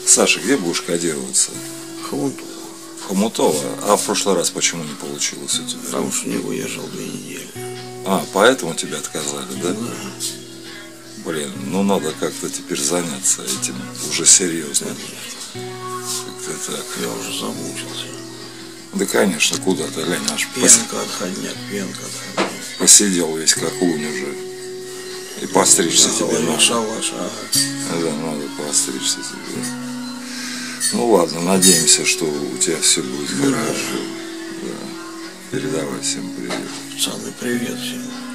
Саша, где будешь кодироваться? Хомутово. Хомутово? А в прошлый раз почему не получилось у тебя? Потому что не выезжал 2 недели. А, поэтому тебя отказали, да? Да. Блин, ну надо как-то теперь заняться этим уже серьезно. Как-то так. Я уже замучился. Да, конечно, куда-то, глянь, аж Пенка отходняк, пенка отходняк. посидел весь как лунь уже. И постричься тебе На надо. шалаш, ага. Да, надо постричься тебе. Ну ладно, надеемся, что у тебя все будет хорошо. Да. Передавай всем привет. Пацаны, привет всем.